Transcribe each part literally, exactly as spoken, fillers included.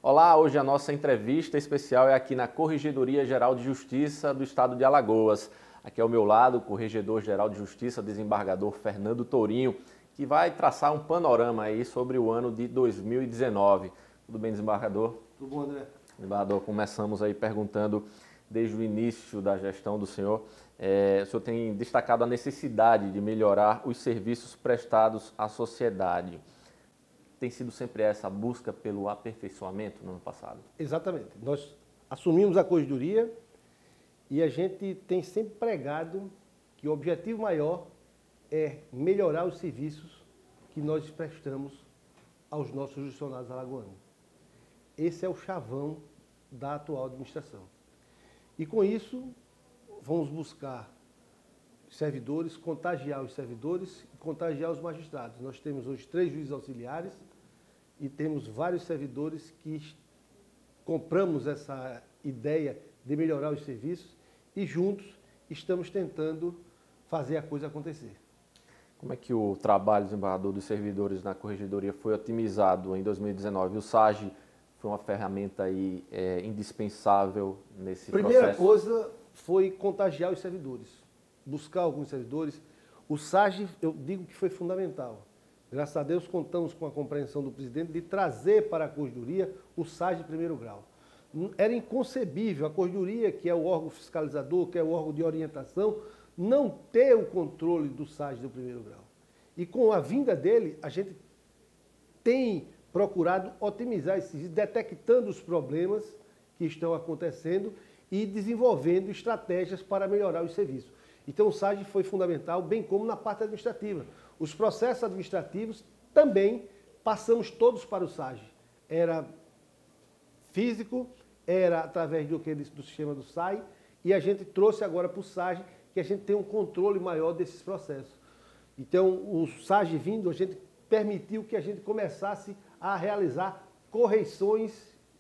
Olá, hoje a nossa entrevista especial é aqui na Corregedoria Geral de Justiça do Estado de Alagoas. Aqui ao meu lado, o Corregedor Geral de Justiça, desembargador Fernando Tourinho, que vai traçar um panorama aí sobre o ano de dois mil e dezenove. Tudo bem, desembargador? Tudo bom, André? Desembargador, começamos aí perguntando, desde o início da gestão do senhor, é, o senhor tem destacado a necessidade de melhorar os serviços prestados à sociedade. Tem sido sempre essa a busca pelo aperfeiçoamento no ano passado? Exatamente. Nós assumimos a corregedoria e a gente tem sempre pregado que o objetivo maior é melhorar os serviços que nós prestamos aos nossos jurisdicionados alagoanos. Esse é o chavão da atual administração. E com isso, vamos buscar servidores, contagiar os servidores e contagiar os magistrados. Nós temos hoje três juízes auxiliares e temos vários servidores que compramos essa ideia de melhorar os serviços e juntos estamos tentando fazer a coisa acontecer. Como é que o trabalho, desembargador, dos servidores na corregedoria foi otimizado em dois mil e dezenove? O SAGE foi uma ferramenta aí, é, indispensável nesse Primeira processo? Primeira coisa foi contagiar os servidores, buscar alguns servidores. O SAGE, eu digo que foi fundamental. Graças a Deus, contamos com a compreensão do presidente de trazer para a corregedoria o SAGE de primeiro grau. Era inconcebível a corregedoria, que é o órgão fiscalizador, que é o órgão de orientação, não ter o controle do SAGE do primeiro grau. E com a vinda dele, a gente tem procurado otimizar esses, detectando os problemas que estão acontecendo e desenvolvendo estratégias para melhorar os serviços. Então o SAGE foi fundamental, bem como na parte administrativa. Os processos administrativos também passamos todos para o SAGE. Era físico, era através do, do sistema do S A I, e a gente trouxe agora para o SAGE que a gente tem um controle maior desses processos. Então o SAGE vindo, a gente permitiu que a gente começasse a realizar correções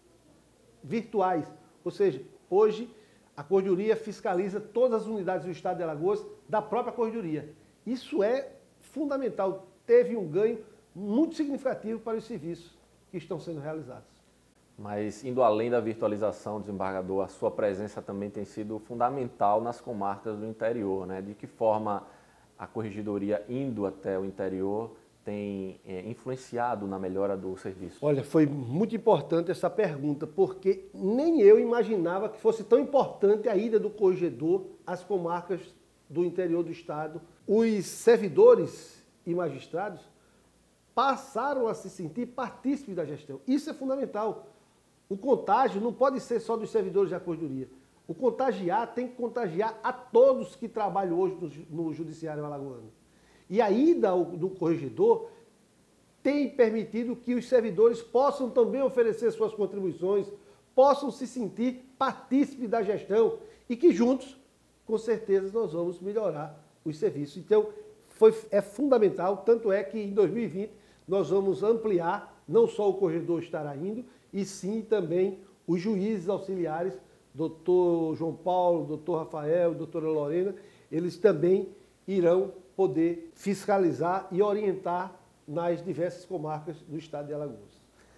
virtuais. Ou seja, hoje a corregedoria fiscaliza todas as unidades do Estado de Alagoas da própria corregedoria. Isso é fundamental, teve um ganho muito significativo para os serviços que estão sendo realizados. Mas, indo além da virtualização, desembargador, a sua presença também tem sido fundamental nas comarcas do interior, né? De que forma a corregedoria, indo até o interior, tem é, influenciado na melhora do serviço? Olha, foi muito importante essa pergunta, porque nem eu imaginava que fosse tão importante a ida do corregedor às comarcas do interior do estado. Os servidores e magistrados passaram a se sentir partícipes da gestão. Isso é fundamental. O contágio não pode ser só dos servidores da corregedoria. O contagiar tem que contagiar a todos que trabalham hoje no, no judiciário alagoano. E a ida do corregedor tem permitido que os servidores possam também oferecer suas contribuições, possam se sentir partícipes da gestão e que juntos, com certeza, nós vamos melhorar os serviços. Então, foi, é fundamental, tanto é que em dois mil e vinte nós vamos ampliar, não só o corregedor estará indo, e sim também os juízes auxiliares, doutor João Paulo, doutor Rafael, doutora Lorena, eles também irão poder fiscalizar e orientar nas diversas comarcas do estado de Alagoas.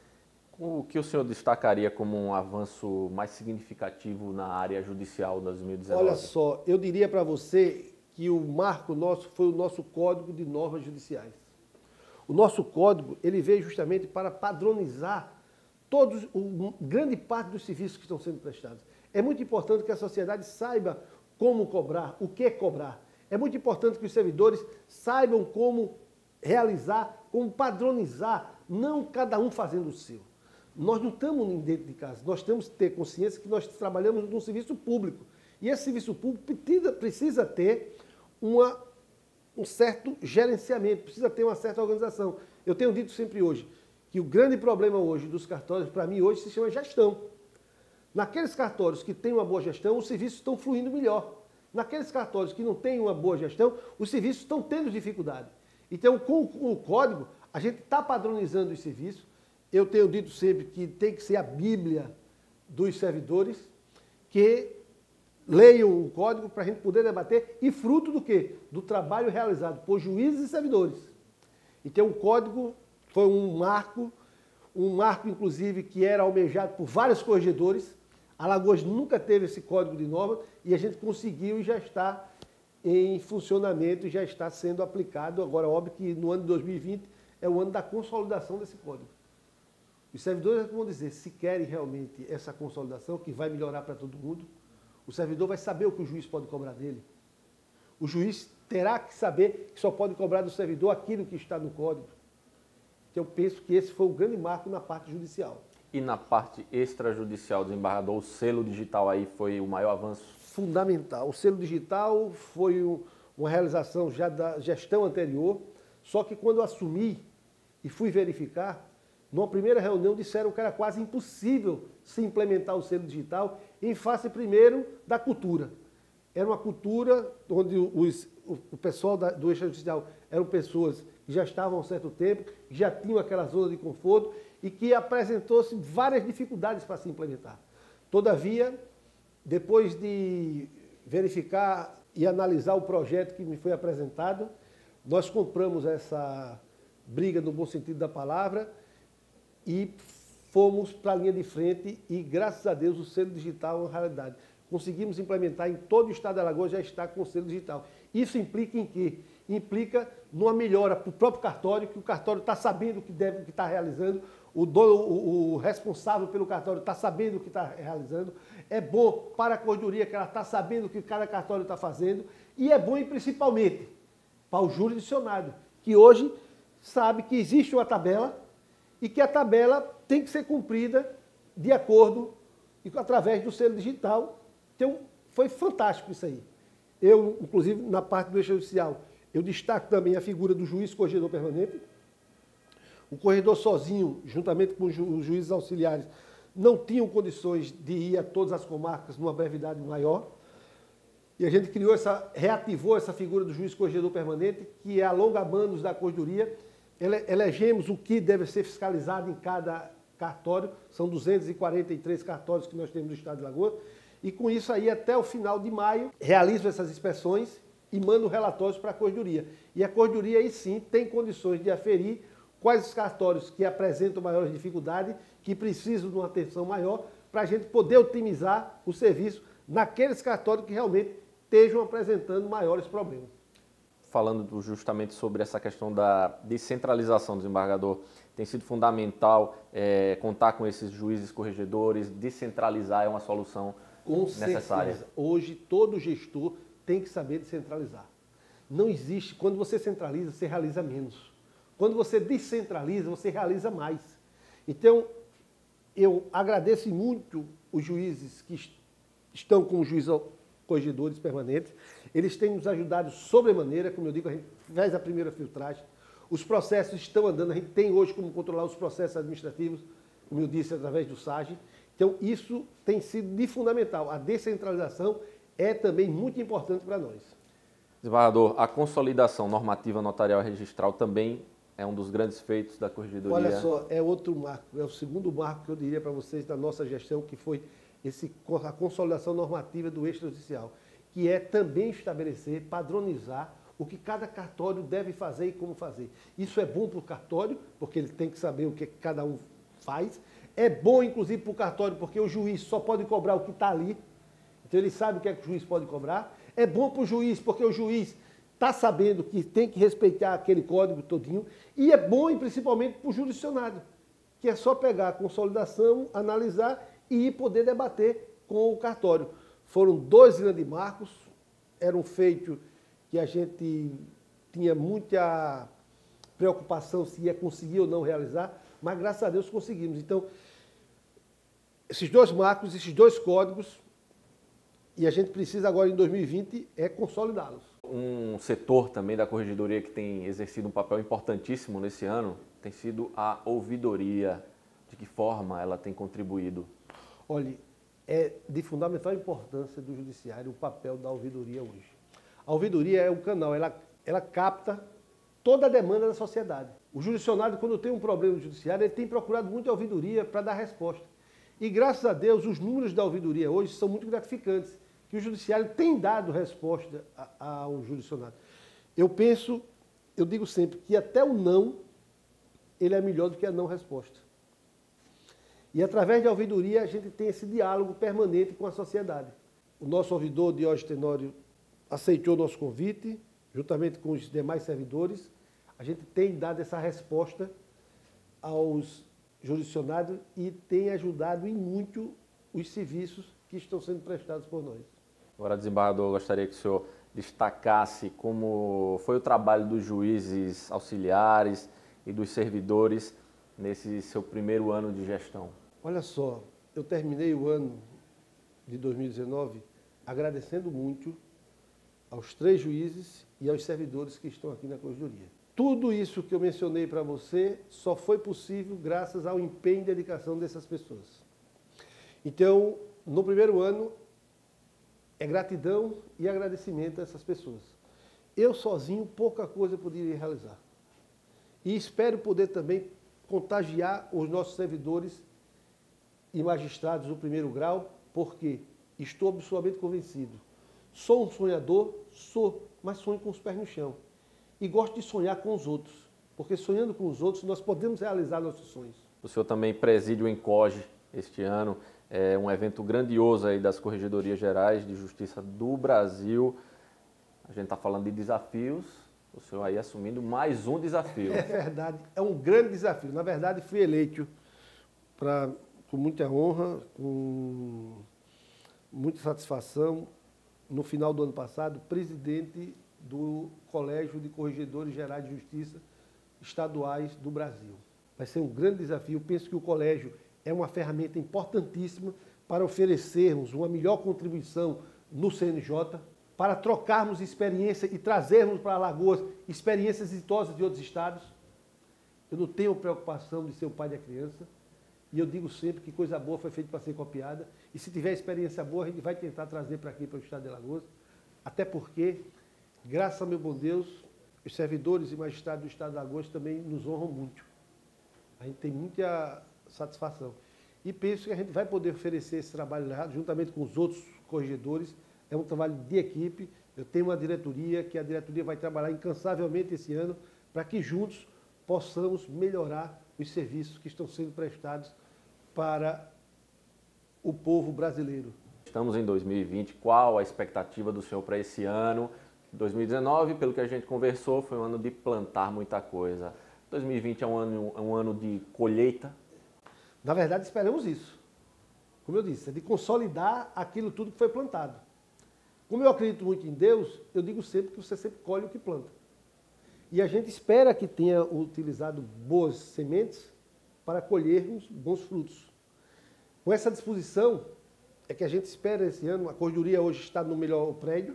O que o senhor destacaria como um avanço mais significativo na área judicial de dois mil e dezenove? Olha só, eu diria para você que o marco nosso foi o nosso Código de Normas Judiciais. O nosso código, ele veio justamente para padronizar todos, o, grande parte dos serviços que estão sendo prestados. É muito importante que a sociedade saiba como cobrar, o que cobrar. É muito importante que os servidores saibam como realizar, como padronizar, não cada um fazendo o seu. Nós não estamos dentro de casa, nós temos que ter consciência que nós trabalhamos num serviço público. E esse serviço público precisa, precisa ter uma, um certo gerenciamento, precisa ter uma certa organização. Eu tenho dito sempre hoje que o grande problema hoje dos cartórios, para mim, hoje se chama gestão. Naqueles cartórios que têm uma boa gestão, os serviços estão fluindo melhor. Naqueles cartórios que não têm uma boa gestão, os serviços estão tendo dificuldade. Então, com o código, a gente está padronizando os serviços. Eu tenho dito sempre que tem que ser a Bíblia dos servidores, que leiam o código para a gente poder debater, e fruto do quê? Do trabalho realizado por juízes e servidores. Então, o código foi um marco, um marco, inclusive, que era almejado por vários corregedores. Alagoas nunca teve esse código de norma e a gente conseguiu e já está em funcionamento e já está sendo aplicado. Agora, óbvio que no ano de dois mil e vinte é o ano da consolidação desse código. Os servidores vão dizer, se querem realmente essa consolidação, que vai melhorar para todo mundo, o servidor vai saber o que o juiz pode cobrar dele. O juiz terá que saber que só pode cobrar do servidor aquilo que está no código. Então, eu penso que esse foi o grande marco na parte judicial. E na parte extrajudicial, desembargador, o selo digital aí foi o maior avanço? Fundamental. O selo digital foi uma realização já da gestão anterior, só que quando eu assumi e fui verificar, numa primeira reunião disseram que era quase impossível se implementar o selo digital em face, primeiro, da cultura. Era uma cultura onde os, o pessoal da, do extrajudicial eram pessoas que já estavam há um certo tempo, que já tinham aquela zona de conforto e que apresentou-se várias dificuldades para se implementar. Todavia, depois de verificar e analisar o projeto que me foi apresentado, nós compramos essa briga no bom sentido da palavra e fomos para a linha de frente e, graças a Deus, o selo digital é uma realidade. Conseguimos implementar em todo o estado de Alagoas, já está com o selo digital. Isso implica em quê? Implica numa melhora para o próprio cartório, que o cartório está sabendo o que deve, o que está realizando, o, dono, o, o responsável pelo cartório está sabendo o que está realizando, é bom para a corredoria que ela está sabendo o que cada cartório está fazendo, e é bom e principalmente para o jurisdicionado, que hoje sabe que existe uma tabela e que a tabela tem que ser cumprida de acordo e através do selo digital. Então, foi fantástico isso aí. Eu, inclusive, na parte do extrajudicial, eu destaco também a figura do juiz corregedor permanente. O corregedor sozinho, juntamente com os juízes auxiliares, não tinham condições de ir a todas as comarcas numa brevidade maior. E a gente criou essa, reativou essa figura do juiz corregedor permanente, que é a longa-mandos da corredoria. Ele, elegemos o que deve ser fiscalizado em cada cartório. São duzentos e quarenta e três cartórios que nós temos no estado de Alagoas. E com isso aí, até o final de maio, realizo essas inspeções e mando relatórios para a corredoria. E a corredoria aí sim tem condições de aferir quais os cartórios que apresentam maiores dificuldades, que precisam de uma atenção maior, para a gente poder otimizar o serviço naqueles cartórios que realmente estejam apresentando maiores problemas. Falando justamente sobre essa questão da descentralização, desembargador, tem sido fundamental é, contar com esses juízes corregedores, descentralizar é uma solução com necessária. Certeza. Hoje, todo gestor tem que saber descentralizar. Não existe, quando você centraliza, você realiza menos. Quando você descentraliza, você realiza mais. Então, eu agradeço muito os juízes que estão com os juízes corregedores permanentes. Eles têm nos ajudado sobremaneira, como eu digo, a gente faz a primeira filtragem. Os processos estão andando, a gente tem hoje como controlar os processos administrativos, como eu disse, através do SAGE. Então, isso tem sido de fundamental. A descentralização é também muito importante para nós. Desembargador, a consolidação normativa notarial e registral também é um dos grandes feitos da corregedoria. Olha só, é outro marco, é o segundo marco que eu diria para vocês da nossa gestão, que foi esse, a consolidação normativa do extrajudicial, que é também estabelecer, padronizar o que cada cartório deve fazer e como fazer. Isso é bom para o cartório, porque ele tem que saber o que cada um faz. É bom, inclusive, para o cartório, porque o juiz só pode cobrar o que está ali. Então, ele sabe o que é que o juiz pode cobrar. É bom para o juiz, porque o juiz está sabendo que tem que respeitar aquele código todinho. E é bom, e principalmente, para o jurisdicionado, que é só pegar a consolidação, analisar e poder debater com o cartório. Foram dois grandes marcos, eram feitos que a gente tinha muita preocupação se ia conseguir ou não realizar, mas graças a Deus conseguimos. Então, esses dois marcos, esses dois códigos, e a gente precisa agora em dois mil e vinte é consolidá-los. Um setor também da corregedoria que tem exercido um papel importantíssimo nesse ano tem sido a ouvidoria. De que forma ela tem contribuído? Olha, é de fundamental importância do judiciário o papel da ouvidoria hoje. A ouvidoria é um canal, ela, ela capta toda a demanda da sociedade. O jurisdicionado, quando tem um problema no judiciário, ele tem procurado muito a ouvidoria para dar resposta. E graças a Deus, os números da ouvidoria hoje são muito gratificantes, que o judiciário tem dado resposta ao jurisdicionado. Eu penso, eu digo sempre, que até o não, ele é melhor do que a não resposta. E através da ouvidoria a gente tem esse diálogo permanente com a sociedade. O nosso ouvidor, Diógenes Tenório, aceitou o nosso convite, juntamente com os demais servidores. A gente tem dado essa resposta aos jurisdicionados e tem ajudado em muito os serviços que estão sendo prestados por nós. Agora, desembargador, eu gostaria que o senhor destacasse como foi o trabalho dos juízes auxiliares e dos servidores nesse seu primeiro ano de gestão. Olha só, eu terminei o ano de dois mil e dezenove agradecendo muito aos três juízes e aos servidores que estão aqui na Corregedoria. Tudo isso que eu mencionei para você só foi possível graças ao empenho e dedicação dessas pessoas. Então, no primeiro ano, é gratidão e agradecimento a essas pessoas. Eu sozinho, pouca coisa poderia realizar. E espero poder também contagiar os nossos servidores e magistrados do primeiro grau, porque estou absolutamente convencido. Sou um sonhador, sou, mas sonho com os pés no chão. E gosto de sonhar com os outros, porque sonhando com os outros nós podemos realizar nossos sonhos. O senhor também preside o ENCOGE este ano, é um evento grandioso aí das Corregedorias Gerais de Justiça do Brasil. A gente está falando de desafios, o senhor aí assumindo mais um desafio. É verdade, é um grande desafio. Na verdade, fui eleito pra, com muita honra, com muita satisfação, no final do ano passado, presidente do Colégio de Corregedores Gerais de Justiça Estaduais do Brasil. Vai ser um grande desafio. Penso que o colégio é uma ferramenta importantíssima para oferecermos uma melhor contribuição no C N J, para trocarmos experiência e trazermos para Alagoas experiências exitosas de outros estados. Eu não tenho preocupação de ser o pai da criança, e eu digo sempre que coisa boa foi feita para ser copiada, e se tiver experiência boa, a gente vai tentar trazer para aqui, para o estado de Alagoas, até porque, graças ao meu bom Deus, os servidores e magistrados do estado de Alagoas também nos honram muito. A gente tem muita satisfação. E penso que a gente vai poder oferecer esse trabalho lá, juntamente com os outros corregedores. É um trabalho de equipe. Eu tenho uma diretoria, que a diretoria vai trabalhar incansavelmente esse ano, para que juntos possamos melhorar os serviços que estão sendo prestados para o povo brasileiro. Estamos em dois mil e vinte, qual a expectativa do senhor para esse ano? dois mil e dezenove, pelo que a gente conversou, foi um ano de plantar muita coisa. dois mil e vinte é um ano, é um ano de colheita? Na verdade, esperamos isso. Como eu disse, é de consolidar aquilo tudo que foi plantado. Como eu acredito muito em Deus, eu digo sempre que você sempre colhe o que planta. E a gente espera que tenha utilizado boas sementes para colhermos bons frutos. Com essa disposição, é que a gente espera esse ano. A Corregedoria hoje está no melhor prédio.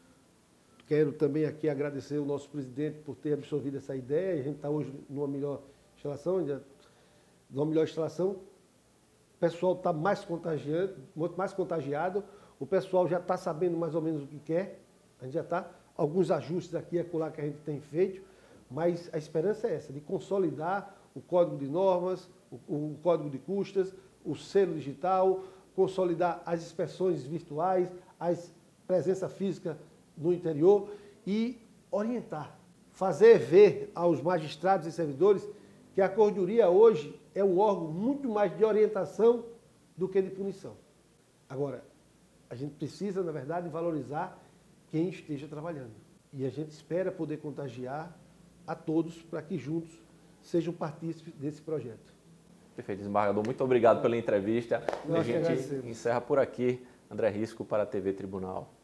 Quero também aqui agradecer o nosso presidente por ter absorvido essa ideia. A gente está hoje numa melhor instalação, numa melhor instalação. O pessoal está mais contagiado, muito mais contagiado. O pessoal já está sabendo mais ou menos o que quer. A gente já está. Alguns ajustes aqui e acolá que a gente tem feito, mas a esperança é essa, de consolidar o código de normas, o, o código de custas, o selo digital, consolidar as inspeções virtuais, a presença física no interior e orientar, fazer ver aos magistrados e servidores que a Corregedoria hoje é um órgão muito mais de orientação do que de punição. Agora, a gente precisa, na verdade, valorizar quem esteja trabalhando. E a gente espera poder contagiar a todos para que juntos sejam partícipes desse projeto. Perfeito, desembargador. Muito obrigado pela entrevista. Nós a gente encerra por aqui. André Risco para a T V Tribunal.